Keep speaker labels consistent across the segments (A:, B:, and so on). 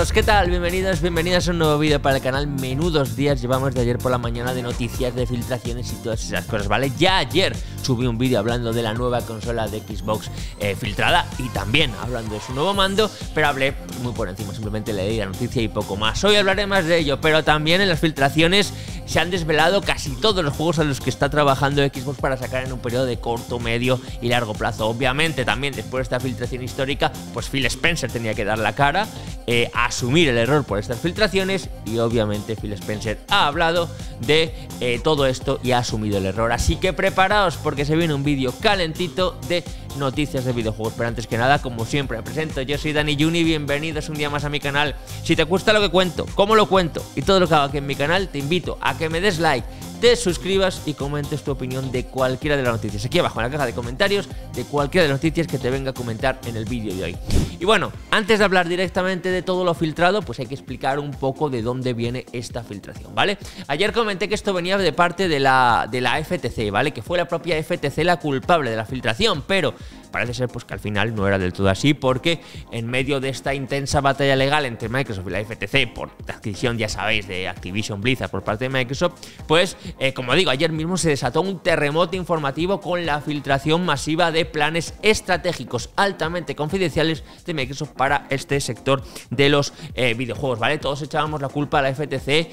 A: todos, ¿qué tal? Bienvenidas a un nuevo vídeo para el canal. Menudos días llevamos de ayer por la mañana de noticias, de filtraciones y todas esas cosas, ¿vale? Ya ayer subí un vídeo hablando de la nueva consola de Xbox filtrada y también hablando de su nuevo mando, pero hablé muy por encima, simplemente leí la noticia y poco más. Hoy hablaré más de ello, pero también en las filtraciones se han desvelado casi todos los juegos a los que está trabajando Xbox para sacar en un periodo de corto, medio y largo plazo. Obviamente también después de esta filtración histórica, pues Phil Spencer tenía que dar la cara, asumir el error por estas filtraciones, y obviamente Phil Spencer ha hablado de todo esto y ha asumido el error. Así que preparaos porque se viene un vídeo calentito de noticias de videojuegos. Pero antes que nada, como siempre, me presento, yo soy Dani Juni, bienvenidos un día más a mi canal. Si te gusta lo que cuento, cómo lo cuento y todo lo que hago aquí en mi canal, te invito a que me des like, te suscribas y comentes tu opinión de cualquiera de las noticias aquí abajo en la caja de comentarios, de cualquiera de las noticias que te venga a comentar en el vídeo de hoy. Y bueno, antes de hablar directamente de todo lo filtrado, pues hay que explicar un poco de dónde viene esta filtración, ¿vale? Ayer comenté que esto venía de parte de la FTC, ¿vale? Que fue la propia FTC la culpable de la filtración, pero parece ser pues que al final no era del todo así, porque en medio de esta intensa batalla legal entre Microsoft y la FTC por la adquisición, ya sabéis, de Activision Blizzard por parte de Microsoft, pues como digo, ayer mismo se desató un terremoto informativo con la filtración masiva de planes estratégicos altamente confidenciales de Microsoft para este sector de los videojuegos, ¿vale? Todos echábamos la culpa a la FTC,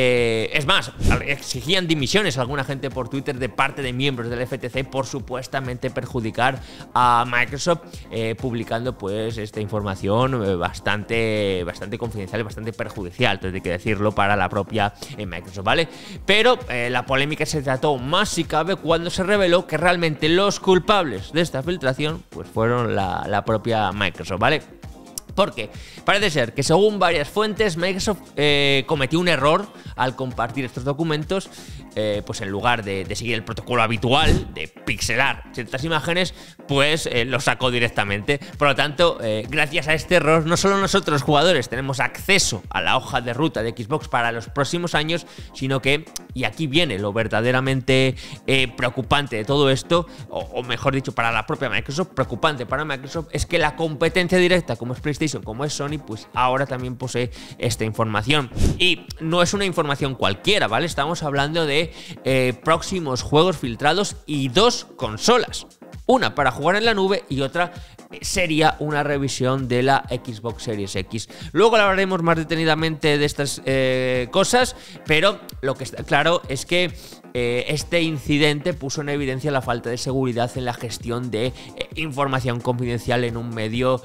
A: es más, exigían dimisiones a alguna gente por Twitter de parte de miembros de la FTC por supuestamente perjudicar a Microsoft, publicando pues esta información bastante confidencial y bastante perjudicial, entonces hay que decirlo, para la propia Microsoft, ¿vale? Pero la polémica se trató más si cabe cuando se reveló que realmente los culpables de esta filtración pues fueron la propia Microsoft, ¿vale? Porque parece ser que según varias fuentes Microsoft cometió un error al compartir estos documentos, pues en lugar de seguir el protocolo habitual de pixelar ciertas imágenes, pues lo sacó directamente. Por lo tanto, gracias a este error, no solo nosotros los jugadores tenemos acceso a la hoja de ruta de Xbox para los próximos años, sino que, y aquí viene lo verdaderamente preocupante de todo esto, o mejor dicho, para la propia Microsoft, preocupante para Microsoft, es que la competencia directa, como es PlayStation, como es Sony, pues ahora también posee esta información. Y no es una información cualquiera, ¿vale? Estamos hablando de próximos juegos filtrados y dos consolas. Una para jugar en la nube y otra sería una revisión de la Xbox Series X. Luego hablaremos más detenidamente de estas cosas, pero lo que está claro es que este incidente puso en evidencia la falta de seguridad en la gestión de información confidencial en un medio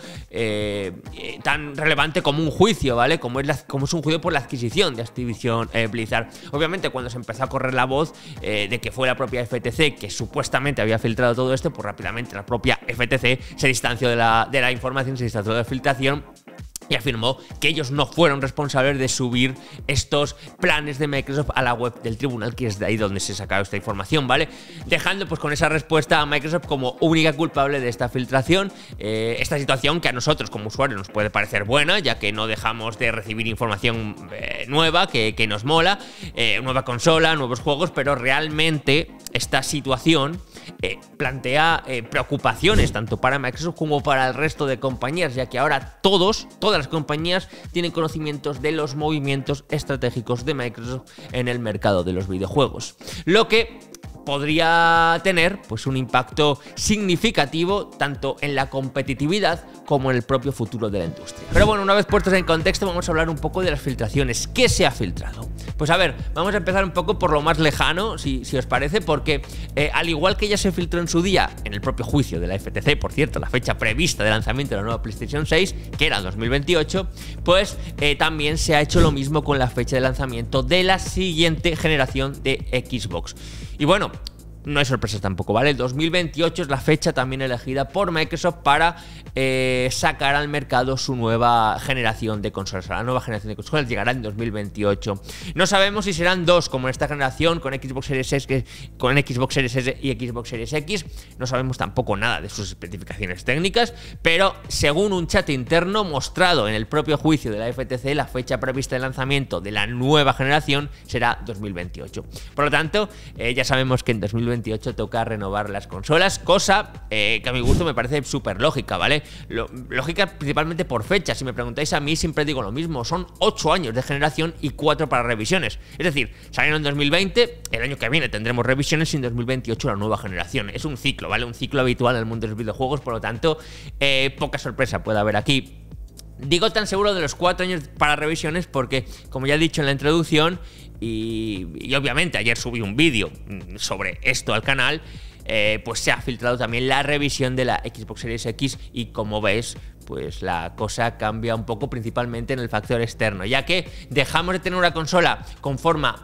A: tan relevante como un juicio, ¿vale? Como es un juicio por la adquisición de Activision Blizzard. Obviamente, cuando se empezó a correr la voz de que fue la propia FTC que supuestamente había filtrado todo esto, pues rápidamente la propia FTC se distanció de la información, se distanció de la filtración y afirmó que ellos no fueron responsables de subir estos planes de Microsoft a la web del tribunal, que es de ahí donde se sacaba esta información, ¿vale? Dejando pues con esa respuesta a Microsoft como única culpable de esta filtración, esta situación que a nosotros como usuarios nos puede parecer buena, ya que no dejamos de recibir información nueva, que nos mola, nueva consola, nuevos juegos, pero realmente esta situación plantea preocupaciones tanto para Microsoft como para el resto de compañías, ya que ahora todas las compañías tienen conocimientos de los movimientos estratégicos de Microsoft en el mercado de los videojuegos, lo que podría tener pues un impacto significativo tanto en la competitividad como en el propio futuro de la industria. Pero bueno, una vez puestos en contexto, vamos a hablar un poco de las filtraciones. ¿Qué se ha filtrado? Pues a ver, vamos a empezar un poco por lo más lejano, si os parece, porque al igual que ya se filtró en su día en el propio juicio de la FTC, por cierto, la fecha prevista de lanzamiento de la nueva PlayStation 6, que era 2028, pues también se ha hecho lo mismo con la fecha de lanzamiento de la siguiente generación de Xbox. Y bueno, no hay sorpresas tampoco, ¿vale? El 2028 es la fecha también elegida por Microsoft para sacar al mercado su nueva generación de consolas. La nueva generación de consolas llegará en 2028. No sabemos si serán dos, como en esta generación, con Xbox Series S, con Xbox Series S y Xbox Series X. No sabemos tampoco nada de sus especificaciones técnicas, pero según un chat interno mostrado en el propio juicio de la FTC, la fecha prevista de lanzamiento de la nueva generación será 2028. Por lo tanto, ya sabemos que en 2028 2028 toca renovar las consolas, cosa que a mi gusto me parece súper lógica, ¿vale? Lógica principalmente por fecha. Si me preguntáis a mí, siempre digo lo mismo, son 8 años de generación y 4 para revisiones. Es decir, salieron en 2020, el año que viene tendremos revisiones y en 2028 la nueva generación. Es un ciclo, ¿vale? Un ciclo habitual en el mundo de los videojuegos, por lo tanto, poca sorpresa puede haber aquí. Digo tan seguro de los 4 años para revisiones porque, como ya he dicho en la introducción, y obviamente ayer subí un vídeo sobre esto al canal, pues se ha filtrado también la revisión de la Xbox Series X y como ves, pues la cosa cambia un poco, principalmente en el factor externo, ya que dejamos de tener una consola con forma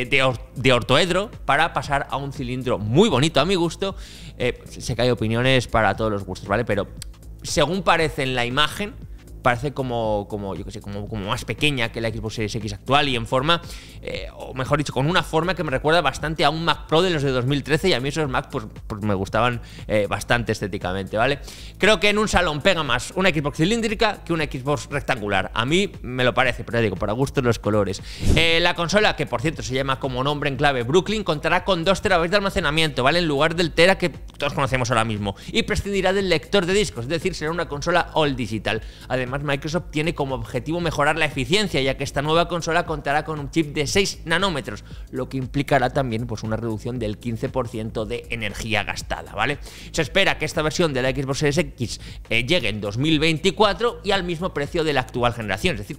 A: de ortoedro para pasar a un cilindro muy bonito a mi gusto. Sé que hay opiniones para todos los gustos, ¿vale? Pero según parece en la imagen, parece como yo que sé, como más pequeña que la Xbox Series X actual y en forma, o mejor dicho, con una forma que me recuerda bastante a un Mac Pro de los de 2013 y a mí esos Mac pues me gustaban bastante estéticamente, ¿vale? Creo que en un salón pega más una Xbox cilíndrica que una Xbox rectangular. A mí me lo parece, pero ya digo, para gustos los colores. La consola, que por cierto se llama como nombre en clave Brooklyn, contará con 2 TB de almacenamiento, ¿vale? En lugar del Tera que todos conocemos ahora mismo, y prescindirá del lector de discos, es decir, será una consola all digital. Además, Microsoft tiene como objetivo mejorar la eficiencia, ya que esta nueva consola contará con un chip de 6 nanómetros, lo que implicará también pues una reducción del 15% de energía gastada, ¿vale? Se espera que esta versión de la Xbox Series X llegue en 2024 y al mismo precio de la actual generación, es decir,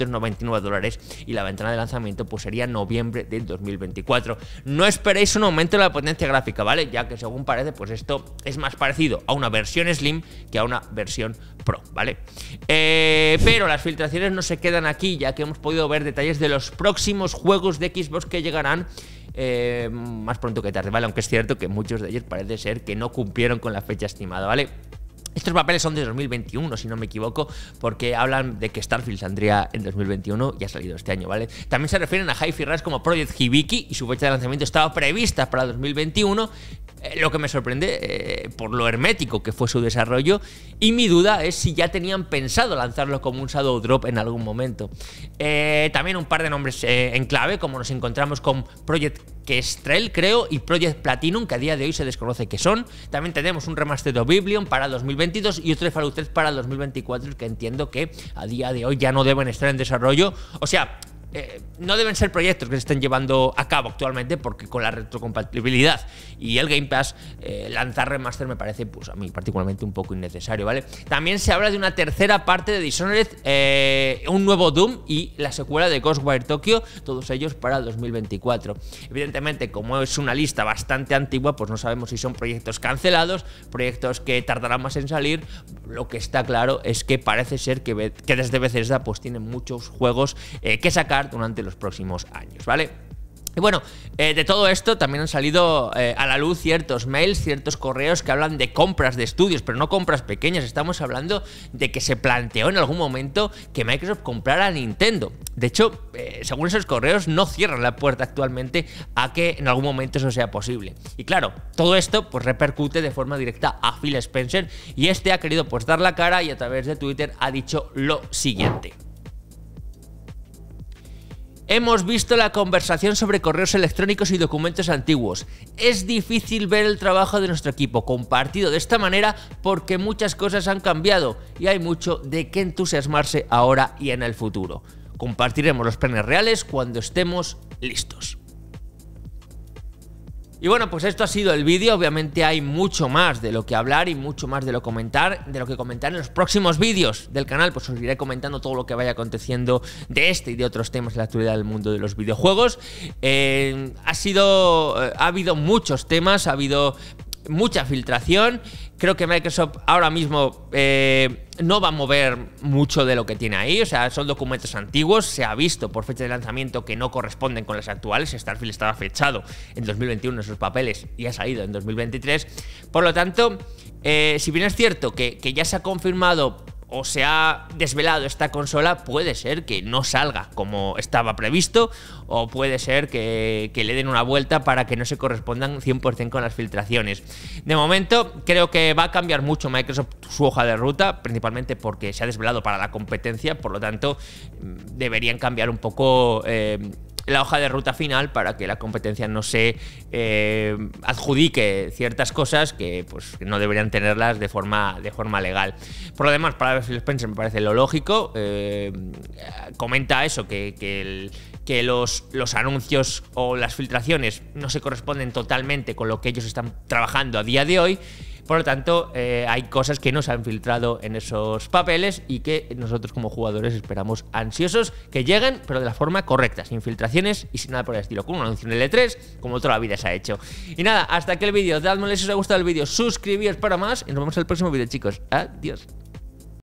A: $499, y la ventana de lanzamiento pues sería noviembre del 2024. No esperéis un aumento de la potencia gráfica, ¿vale? Ya que según parece, pues esto es más parecido a una versión Slim que a una versión Pro, ¿vale? Pero las filtraciones no se quedan aquí, ya que hemos podido ver detalles de los próximos juegos de Xbox que llegarán más pronto que tarde, ¿vale? Aunque es cierto que muchos de ellos parece ser que no cumplieron con la fecha estimada, ¿vale? Estos papeles son de 2021, si no me equivoco, porque hablan de que Starfield saldría en 2021 y ha salido este año, ¿vale? También se refieren a Hi-Fi Rush como Project Hibiki y su fecha de lanzamiento estaba prevista para 2021, lo que me sorprende por lo hermético que fue su desarrollo, y mi duda es si ya tenían pensado lanzarlo como un Shadow Drop en algún momento. También un par de nombres en clave, como nos encontramos con Project Kestrel, creo, y Project Platinum, que a día de hoy se desconoce qué son. También tenemos un remaster de Oblivion para 2022 y otro de Fallout 3 para 2024, que entiendo que a día de hoy ya no deben estar en desarrollo. O sea, no deben ser proyectos que se estén llevando a cabo actualmente, porque con la retrocompatibilidad y el Game Pass, lanzar remaster me parece, pues a mí particularmente, un poco innecesario, ¿vale? También se habla de una tercera parte de Dishonored, un nuevo Doom y la secuela de Ghostwire Tokyo, todos ellos para 2024. Evidentemente, como es una lista bastante antigua, pues no sabemos si son proyectos cancelados, proyectos que tardarán más en salir. Lo que está claro es que parece ser que desde Bethesda pues tienen muchos juegos que sacar durante los próximos años, ¿vale? Y bueno, de todo esto también han salido a la luz ciertos mails, ciertos correos que hablan de compras de estudios, pero no compras pequeñas. Estamos hablando de que se planteó en algún momento que Microsoft comprara a Nintendo. De hecho, según esos correos, no cierran la puerta actualmente a que en algún momento eso sea posible. Y claro, todo esto pues repercute de forma directa a Phil Spencer, y este ha querido pues dar la cara y a través de Twitter ha dicho lo siguiente: hemos visto la conversación sobre correos electrónicos y documentos antiguos. Es difícil ver el trabajo de nuestro equipo compartido de esta manera porque muchas cosas han cambiado y hay mucho de qué entusiasmarse ahora y en el futuro. Compartiremos los planes reales cuando estemos listos. Y bueno, pues esto ha sido el vídeo. Obviamente hay mucho más de lo que hablar y mucho más de lo que comentar en los próximos vídeos del canal. Pues os iré comentando todo lo que vaya aconteciendo de este y de otros temas de la actualidad del mundo de los videojuegos. Ha habido muchos temas, ha habido mucha filtración. Creo que Microsoft ahora mismo no va a mover mucho de lo que tiene ahí. O sea, son documentos antiguos. Se ha visto por fecha de lanzamiento que no corresponden con las actuales. Starfield estaba fechado en 2021 en sus papeles y ha salido en 2023. Por lo tanto, si bien es cierto que ya se ha confirmado o se ha desvelado esta consola, puede ser que no salga como estaba previsto, o puede ser que le den una vuelta para que no se correspondan 100% con las filtraciones. De momento, creo que va a cambiar mucho Microsoft su hoja de ruta, principalmente porque se ha desvelado para la competencia. Por lo tanto, deberían cambiar un poco la hoja de ruta final para que la competencia no se adjudique ciertas cosas que pues no deberían tenerlas de forma legal. Por lo demás, para Phil Spencer me parece lo lógico. Comenta eso, que los anuncios o las filtraciones no se corresponden totalmente con lo que ellos están trabajando a día de hoy. Por lo tanto, hay cosas que no se han filtrado en esos papeles y que nosotros como jugadores esperamos ansiosos que lleguen, pero de la forma correcta, sin filtraciones y sin nada por el estilo, como un anuncio en el E3, como toda la vida se ha hecho. Y nada, hasta aquí el vídeo. Dadme like si os ha gustado el vídeo, suscribíos para más y nos vemos en el próximo vídeo, chicos. Adiós.